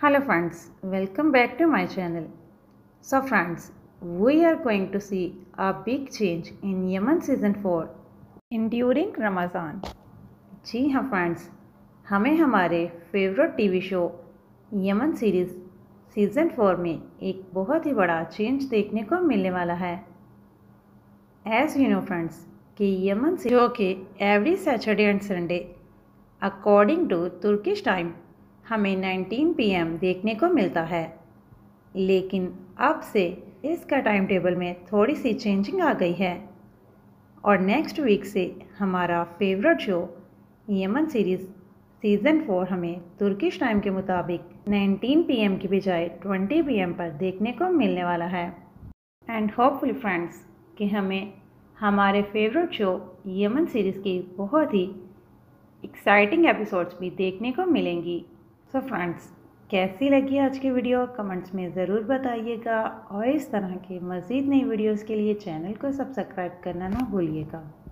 Hello friends, welcome back to my channel. So friends, we are going to see a big change in Yemen season 4 enduring Ramadan. जी हाँ friends, हमें हमारे favourite TV show यमन series season 4 में एक बहुत ही बड़ा change देखने को मिलने वाला है। एज यू नो फ्रेंड्स कि यमन शो के every Saturday and Sunday according to Turkish time हमें 19 PM देखने को मिलता है, लेकिन अब से इसका टाइम टेबल में थोड़ी सी चेंजिंग आ गई है और नेक्स्ट वीक से हमारा फेवरेट शो यमन सीरीज़ सीज़न 4 हमें तुर्किश टाइम के मुताबिक 19 PM की बजाय 20 PM पर देखने को मिलने वाला है। एंड होपफुली फ्रेंड्स कि हमें हमारे फेवरेट शो यमन सीरीज़ की बहुत ही एक्साइटिंग एपिसोड्स भी देखने को मिलेंगी। सो फ्रेंड्स, कैसी लगी आज की वीडियो कमेंट्स में ज़रूर बताइएगा और इस तरह के मज़ीद नई वीडियोस के लिए चैनल को सब्सक्राइब करना ना भूलिएगा।